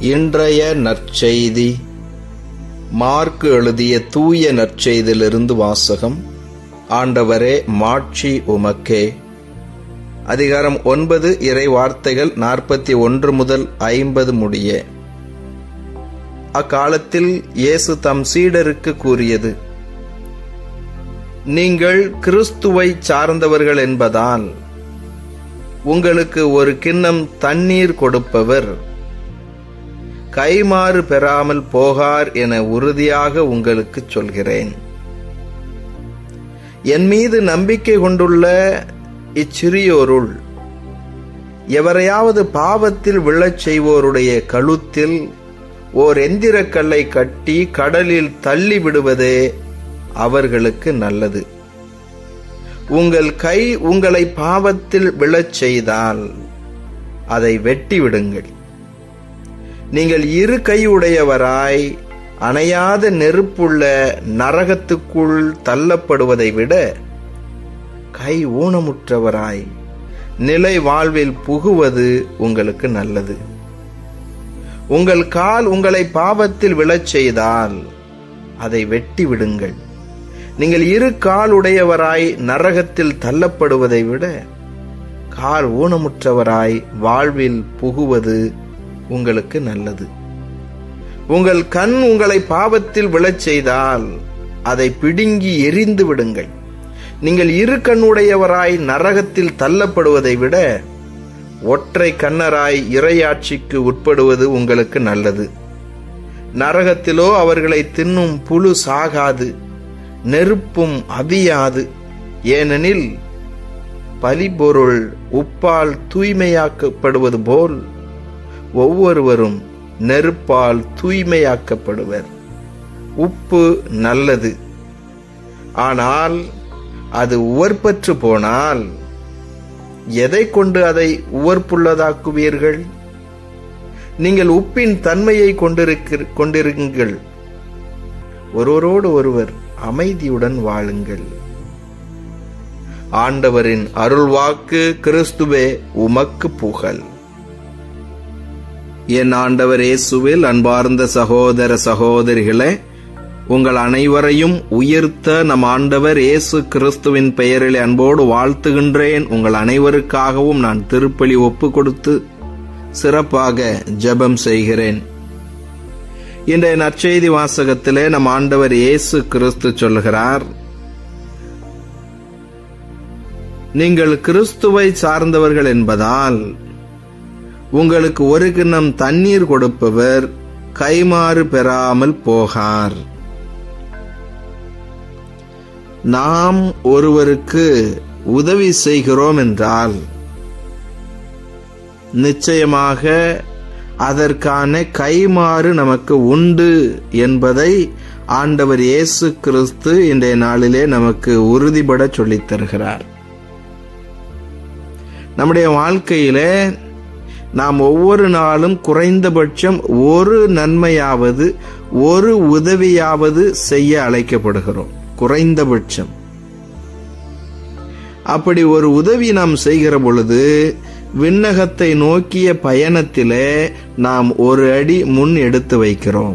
இன்றைய நற்செய்தி மார்க்கு எழுதிய தூய நற்செய்தியிலிருந்து வாசகம். ஆண்டவரே, மாட்சி உமக்கே. அதிகாரம் 9, இறை வார்த்தைகள் 41 முதல் 50 முடிய. அக்காலத்தில் இயேசு தம் சீடருக்கு கூறியது: நீங்கள் கிறிஸ்துவை சார்ந்தவர்கள் என்பதால் உங்களுக்கு ஒரு கிண்ணம் தண்ணீர் கொடுப்பவர் கைமாறு பெறாமல் போகார் என உறுதியாக உங்களுக்கு சொல்கிறேன். என் மீது நம்பிக்கை கொண்டுள்ள இச்சிறியோருள் எவரையாவது பாவத்தில் விழச் செய்வோருடைய கழுத்தில் ஓர் எந்திரக்கல்லை கட்டி கடலில் தள்ளி விடுவதே அவர்களுக்கு நல்லது. உங்கள் கை உங்களை பாவத்தில் விழச் செய்தால் அதை வெட்டி விடுங்கள். நீங்கள் இரு கையுடையவராய் அணையாத நெருப்புள்ள நரகத்துக்குள் தள்ளப்படுவதை விட கை ஊனமுற்றவராய் நிலை வாழ்வில் புகுவது உங்களுக்கு நல்லது. உங்கள் கால் உங்களை பாவத்தில் விழச் செய்தால் அதை வெட்டி விடுங்கள். நீங்கள் இரு கால் உடையவராய் நரகத்தில் தள்ளப்படுவதை விட கால் ஊனமுற்றவராய் வாழ்வில் புகுவது உங்களுக்கு நல்லது. உங்கள் கண் உங்களை பாவத்தில் விழச் செய்தால் அதை பிடுங்கி எரிந்து விடுங்கள். நீங்கள் இரு கண்ணுடையவராய் நரகத்தில் தள்ளப்படுவதை விட ஒற்றை கண்ணராய் இறையாட்சிக்கு உட்படுவது உங்களுக்கு நல்லது. நரகத்திலோ அவர்களை தின்னும் புழு சாகாது, நெருப்பும் அவியாது. ஏனெனில் பலிபொருள் உப்பால் தூய்மையாக்கப்படுவது போல் ஒவ்வொருவரும் நெருப்பால் தூய்மையாக்கப்படுவர். உப்பு நல்லது, ஆனால் அது உவர்பற்று போனால் எதை கொண்டு அதை உவர்ப்புள்ளதாக்குவீர்கள்? நீங்கள் உப்பின் தன்மையை கொண்டிருங்கள். ஒருவரோடு ஒருவர் அமைதியுடன் வாழுங்கள். ஆண்டவரின் அருள்வாக்கு. கிறிஸ்துவே, உமக்கு புகழ். என் ஆண்டவர் இயேசுவில் அன்பார்ந்த சகோதர சகோதரிகளே, உங்கள் அனைவரையும் உயிர்த்த நம் ஆண்டவர் இயேசு கிறிஸ்துவின் பெயரில் அன்போடு வாழ்த்துகின்றேன். உங்கள் அனைவருக்காகவும் நான் திருப்பலி ஒப்பு கொடுத்து சிறப்பாக ஜெபம் செய்கிறேன். இன்றைய நற்செய்தி வாசகத்திலே நம் ஆண்டவர் இயேசு கிறிஸ்து சொல்கிறார்: நீங்கள் கிறிஸ்துவை சார்ந்தவர்கள் என்பதால் உங்களுக்கு ஒரு கிண்ணம் தண்ணீர் கொடுப்பவர் கைமாறு பெறாமல் போகார். நாம் ஒருவருக்கு உதவி செய்கிறோம் என்றால் நிச்சயமாக அதற்கான கைமாறு நமக்கு உண்டு என்பதை ஆண்டவர் இயேசு கிறிஸ்து இன்றைய நாளிலே நமக்கு உறுதிபட சொல்லித் தருகிறார். நம்முடைய வாழ்க்கையிலே நாம் ஒவ்வொரு நாளும் குறைந்தபட்சம் ஒரு நன்மையாவது ஒரு உதவியாவது செய்ய அழைக்கப்படுகிறோம். குறைந்தபட்சம் அப்படி ஒரு உதவி நாம் செய்கிற பொழுது விண்ணகத்தை நோக்கிய பயணத்திலே நாம் ஒரு அடி முன் எடுத்து வைக்கிறோம்.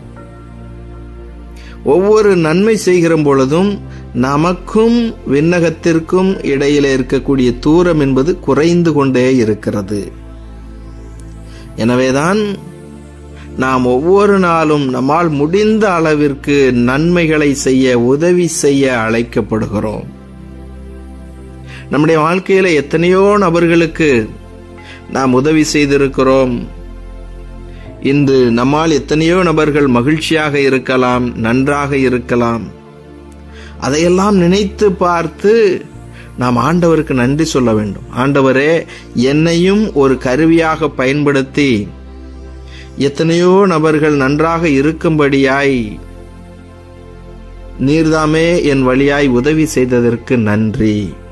ஒவ்வொரு நன்மை செய்கிற பொழுதும் நமக்கும் விண்ணகத்திற்கும் இடையிலே இருக்கக்கூடிய தூரம் என்பது குறைந்து கொண்டே இருக்கிறது. எனவேதான் நாம் ஒவ்வொரு நாளும் நம்மால் முடிந்த அளவிற்கு நன்மைகளை செய்ய, உதவி செய்ய அழைக்கப்படுகிறோம். நம்முடைய வாழ்க்கையில எத்தனையோ நபர்களுக்கு நாம் உதவி செய்திருக்கிறோம். இன்று நம்மால் எத்தனையோ நபர்கள் மகிழ்ச்சியாக இருக்கலாம், நன்றாக இருக்கலாம். அதையெல்லாம் நினைத்து பார்த்து நாம் ஆண்டவருக்கு நன்றி சொல்ல வேண்டும். ஆண்டவரே, என்னையும் ஒரு கருவியாக பயன்படுத்தி எத்தனையோ நபர்கள் நன்றாக இருக்கும்படியாய் நீர்தாமே என் வழியாய் உதவி செய்ததற்கு நன்றி.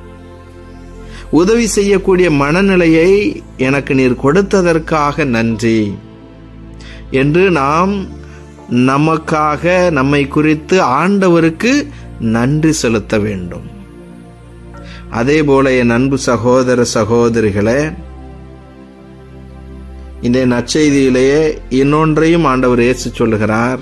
உதவி செய்யக்கூடிய மனநிலையை எனக்கு நீர் கொடுத்ததற்காக நன்றி என்று நாம் நமக்காக, நம்மை குறித்து ஆண்டவருக்கு நன்றி செலுத்த வேண்டும். அதே போல என் அன்பு சகோதர சகோதரிகளே, இந்த நற்செய்தியிலேயே இன்னொன்றையும் ஆண்டவர் இயேசு சொல்லுகிறார்.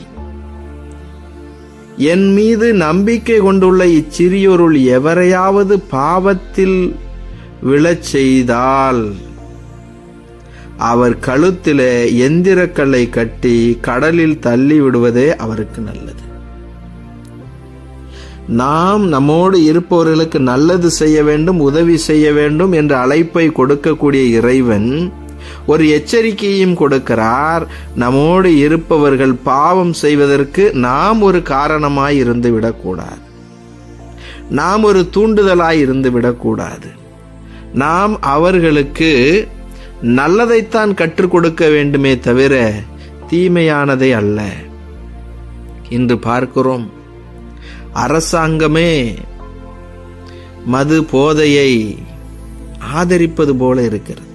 என் மீது நம்பிக்கை கொண்டுள்ள இச்சிறியோருள் எவரையாவது பாவத்தில் விழச் செய்தால் அவர் கழுத்திலே எந்திரக்கல்லை கட்டி கடலில் தள்ளி விடுவதே அவருக்கு நல்லது. நாம் நம்மோடு இருப்பவர்களுக்கு நல்லது செய்ய வேண்டும், உதவி செய்ய வேண்டும் என்ற அழைப்பை கொடுக்கக்கூடிய இறைவன் ஒரு எச்சரிக்கையும் கொடுக்கிறார். நம்மோடு இருப்பவர்கள் பாவம் செய்வதற்கு நாம் ஒரு காரணமாய் இருந்து விடக்கூடாது, நாம் ஒரு தூண்டுதலாய் இருந்து விடக்கூடாது. நாம் அவர்களுக்கு நல்லதைத்தான் கற்றுக் கொடுக்க வேண்டுமே தவிர தீமையானதை அல்ல. இன்று பார்க்கிறோம், அரசாங்கமே மது போதையை ஆதரிப்பது போல இருக்கிறது.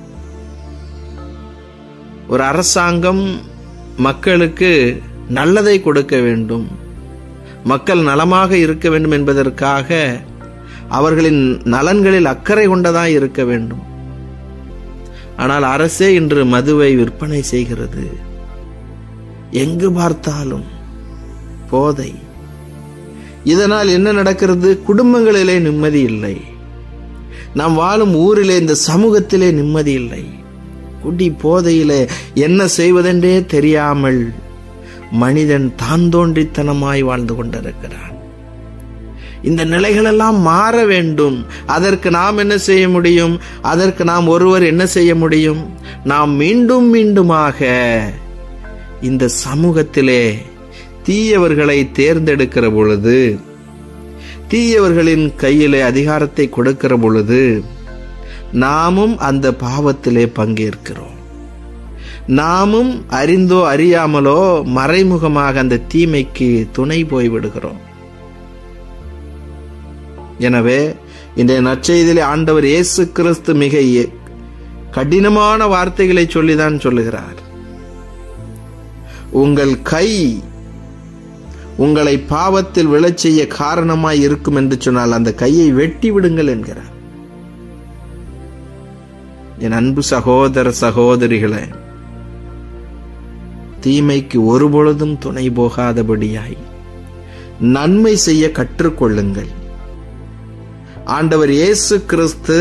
ஒரு அரசாங்கம் மக்களுக்கு நல்லதை கொடுக்க வேண்டும், மக்கள் நலமாக இருக்க வேண்டும் என்பதற்காக அவர்களின் நலன்களில் அக்கறை கொண்டதாய் இருக்க வேண்டும். ஆனால் அரசே இன்று மதுவை விற்பனை செய்கிறது. எங்கு பார்த்தாலும் போதை. இதனால் என்ன நடக்கிறது? குடும்பங்களிலே நிம்மதி இல்லை, நாம் வாழும் ஊரிலே, இந்த சமூகத்திலே நிம்மதி இல்லை. குடி போதையிலே என்ன செய்வதென்றே தெரியாமல் மனிதன் தான் தோன்றித்தனமாய் வாழ்ந்து கொண்டிருக்கிறான். இந்த நிலைகளெல்லாம் மாற வேண்டும். அதற்கு நாம் என்ன செய்ய முடியும்? அதற்கு நாம் ஒருவர் என்ன செய்ய முடியும்? நாம் மீண்டும் மீண்டுமாக இந்த சமூகத்திலே தீயவர்களை தேர்ந்தெடுக்கிற பொழுது, தீயவர்களின் கையிலே அதிகாரத்தை கொடுக்கிற பொழுது நாமும் அந்த பாவத்திலே பங்கேற்கிறோம். நாமும் அறிந்தோ அறியாமலோ மறைமுகமாக அந்த தீமைக்கு துணை போய்விடுகிறோம். எனவே இன்றைய நற்செய்தியிலே ஆண்டவர் இயேசு கிறிஸ்து மிக கடினமான வார்த்தைகளை சொல்லிதான் சொல்லுகிறார். உங்கள் கை உங்களை பாவத்தில் விழச் செய்ய காரணமாய் இருக்கும் என்று சொன்னால் அந்த கையை வெட்டி விடுங்கள் என்கிறார். என் அன்பு சகோதர சகோதரிகளே, தீமைக்கு ஒருபொழுதும் துணை போகாதபடியாய் நன்மை செய்ய கற்றுக்கொள்ளுங்கள். ஆண்டவர் இயேசு கிறிஸ்து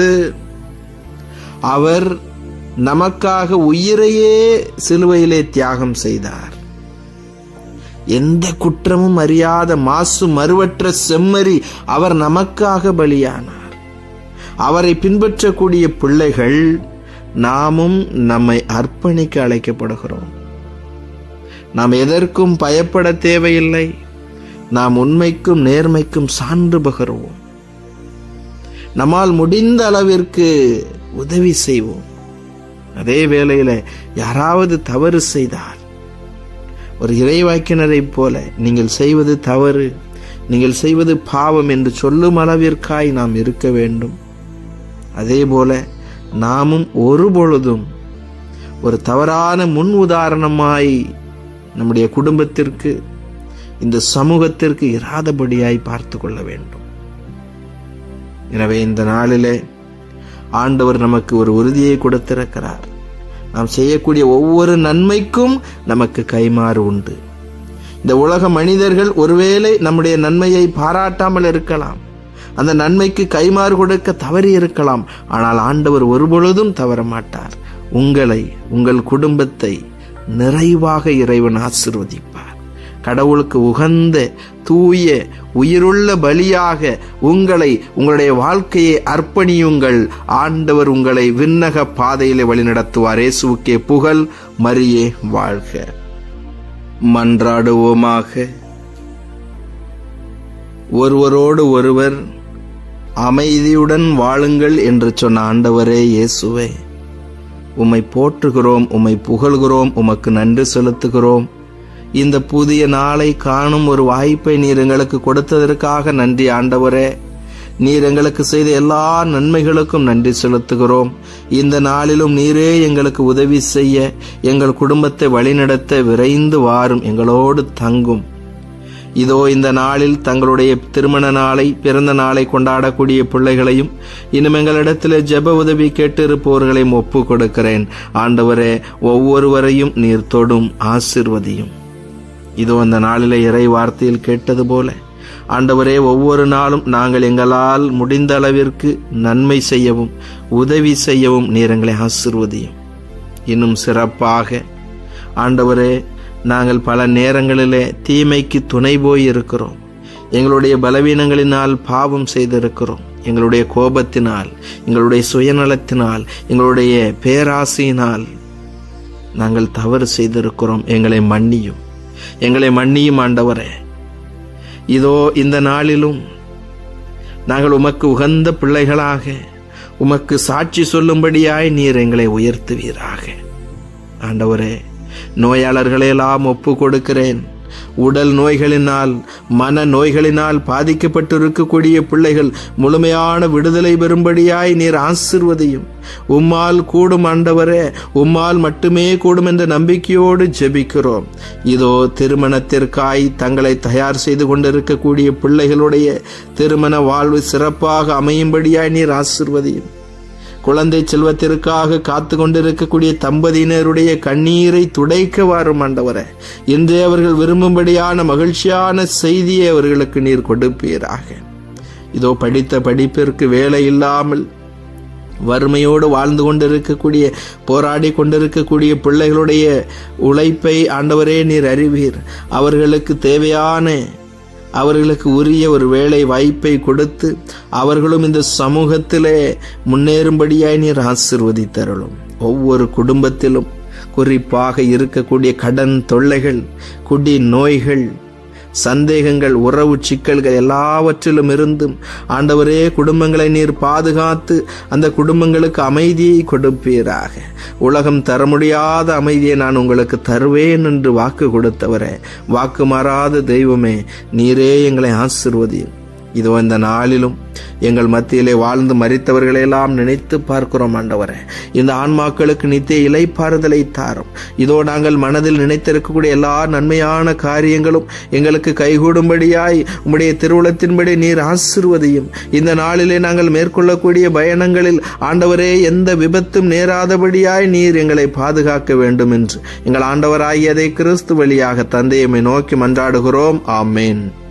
அவர் நமக்காக உயிரையே சிலுவையிலே தியாகம் செய்தார். எந்த குற்றமும் அறியாத மாசு மறுவற்ற செம்மறி அவர் நமக்காக பலியானார். அவரை பின்பற்றக்கூடிய பிள்ளைகள் நாமும் நம்மை அர்ப்பணிக்க அழைக்கப்படுகிறோம். நாம் எதற்கும் பயப்பட தேவையில்லை. நாம் உண்மைக்கும் நேர்மைக்கும் சான்று பகருவோம். நம்மால் முடிந்த அளவிற்கு உதவி செய்வோம். அதே வேளையில யாராவது தவறு செய்தால் ஒரு இறைவாக்கினரை போல நீங்கள் செய்வது தவறு, நீங்கள் செய்வது பாவம் என்று சொல்லும் அளவிற்காய் நாம் இருக்க வேண்டும். அதே போல நாமும் ஒருபொழுதும் ஒரு தவறான முன் உதாரணமாய் நம்முடைய குடும்பத்திற்கு, இந்த சமூகத்திற்கு இராதபடியாய் பார்த்து கொள்ள வேண்டும். எனவே இந்த நாளிலே ஆண்டவர் நமக்கு ஒரு உறுதியை கொடுத்திருக்கிறார். நாம் செய்யக்கூடிய ஒவ்வொரு நன்மைக்கும் நமக்கு கைமாறு உண்டு. இந்த உலக மனிதர்கள் ஒருவேளை நம்முடைய நன்மையை பாராட்டாமல் இருக்கலாம், அந்த நன்மைக்கு கைமாறு கொடுக்க தவறி இருக்கலாம். ஆனால் ஆண்டவர் ஒருபொழுதும் தவற மாட்டார். உங்களை, உங்கள் குடும்பத்தை நிறைவாக இறைவன் ஆசீர்வதிப்பார். கடவுளுக்கு உகந்த தூய உயிருள்ள பலியாக உங்களை, உங்களுடைய வாழ்க்கையை அர்ப்பணியுங்கள். ஆண்டவர் உங்களை விண்ணக பாதையிலே வழிநடத்துவார். இயேசுவுக்கே புகழ், மரியே வாழ்க. மன்றாடுவோமாக. ஒருவரோடு ஒருவர் அமைதியுடன் வாழுங்கள் என்று சொன்ன ஆண்டவரே இயேசுவே, உம்மை போற்றுகிறோம், உம்மை புகழ்கிறோம், உமக்கு நன்றி செலுத்துகிறோம். இந்த புதிய நாளை காணும் ஒரு வாய்ப்பை நீர் எங்களுக்கு கொடுத்ததற்காக நன்றி ஆண்டவரே. நீர் எங்களுக்கு செய்த எல்லா நன்மைகளுக்கும் நன்றி செலுத்துகிறோம். இந்த நாளிலும் நீரே எங்களுக்கு உதவி செய்ய, எங்கள் குடும்பத்தை வழிநடத்த விரைந்து வாரும், எங்களோடு தங்கும். இதோ இந்த நாளில் தங்களுடைய திருமண நாளை, பிறந்த நாளை கொண்டாடக்கூடிய பிள்ளைகளையும் இன்னும் எங்களிடத்தில் ஜெப உதவி கேட்டிருப்பவர்களையும் ஒப்பு கொடுக்கிறேன். ஆண்டவரே, ஒவ்வொருவரையும் நீர் தொடும், ஆசீர்வதியும். இதோ அந்த நாளிலே இறை வார்த்தையில் கேட்டது போல ஆண்டவரே, ஒவ்வொரு நாளும் நாங்கள் எங்களால் முடிந்த அளவிற்கு நன்மை செய்யவும் உதவி செய்யவும் நீர் எங்களை ஆசீர்வதியும். இன்னும் சிறப்பாக ஆண்டவரே, நாங்கள் பல நேரங்களிலே தீமைக்கு துணை போய் இருக்கிறோம். எங்களுடைய பலவீனங்களினால் பாவம் செய்திருக்கிறோம். எங்களுடைய கோபத்தினால், எங்களுடைய சுயநலத்தினால், எங்களுடைய பேராசையினால் நாங்கள் தவறு செய்திருக்கிறோம். எங்களை மன்னியும், எங்களை மன்னியும் ஆண்டவரே. இதோ இந்த நாளிலும் நாங்கள் உமக்கு உகந்த பிள்ளைகளாக உமக்கு சாட்சி சொல்லும்படியாய் நீர் எங்களை உயர்த்துவீராக. ஆண்டவரே, நோயாளர்களெல்லாம் ஒப்பு கொடுக்கிறேன். உடல் நோய்களினால், மன நோய்களினால் பாதிக்கப்பட்டிருக்கக்கூடிய பிள்ளைகள் முழுமையான விடுதலை பெறும்படியாய் நீர் ஆசீர்வதியும். உம்மால் கூடும் ஆண்டவரே, உம்மால் மட்டுமே கூடும் என்ற நம்பிக்கையோடு ஜெபிக்கிறோம். இதோ திருமணத்திற்காய் தங்களை தயார் செய்து கொண்டிருக்கக்கூடிய பிள்ளைகளுடைய திருமண வாழ்வு சிறப்பாக அமையும்படியாய் நீர் ஆசீர்வதியும். குழந்தை செல்வத்திற்காக காத்து கொண்டிருக்கக்கூடிய தம்பதியினருடைய கண்ணீரை துடைக்க வாரும் ஆண்டவரே. இன்றே அவர்கள் விரும்பும்படியான மகிழ்ச்சியான செய்தியை அவர்களுக்கு நீர் கொடுப்பீராக. இதோ படித்த படிப்பிற்கு வேலை இல்லாமல் வறுமையோடு வாழ்ந்து கொண்டிருக்கக்கூடிய, போராடி கொண்டிருக்கக்கூடிய பிள்ளைகளுடைய உழைப்பை ஆண்டவரே நீர் அறிவீர். அவர்களுக்கு தேவையான, அவர்களுக்கு உரிய ஒரு வேலை வாய்ப்பை கொடுத்து அவர்களும் இந்த சமூகத்திலே முன்னேறும்படியாய் நீர் ஆசீர்வதித்தருளும். ஒவ்வொரு குடும்பத்திலும் குறிப்பாக இருக்கக்கூடிய கடன் தொல்லைகள், குடி நோய்கள், சந்தேகங்கள், உறவு சிக்கல்கள் எல்லாவற்றிலும் இருந்தும் ஆண்டவரே குடும்பங்களை நீர் பாதுகாத்து அந்த குடும்பங்களுக்கு அமைதியை கொடுப்பீராக. உலகம் தர முடியாத அமைதியை நான் உங்களுக்கு தருவேன் என்று வாக்கு கொடுத்தவரே, வாக்கு மாறாத தெய்வமே, நீரே எங்களை ஆசீர்வதியும். இதோ இந்த நாளிலும் எங்கள் மத்தியிலே வாழ்ந்து மரித்தவர்களெல்லாம் நினைத்து பார்க்கிறோம் ஆண்டவரே. இந்த ஆன்மாக்களுக்கு நித்திய இளைப்பாறுதலை தாரும். இதோ நாங்கள் மனதில் நினைத்திருக்கக்கூடிய எல்லா நன்மையான காரியங்களும் எங்களுக்கு கைகூடும்படியாய் உம்முடைய திருவுளத்தின்படி நீர் ஆசீர்வதியும். இந்த நாளிலே நாங்கள் மேற்கொள்ளக்கூடிய பயணங்களில் ஆண்டவரே எந்த விபத்தும் நேராதபடியாய் நீர் எங்களை பாதுகாக்க வேண்டும் என்று எங்கள் ஆண்டவராகியதை கிறிஸ்து வழியாக தந்தையை நோக்கி மன்றாடுகிறோம். ஆமேன்.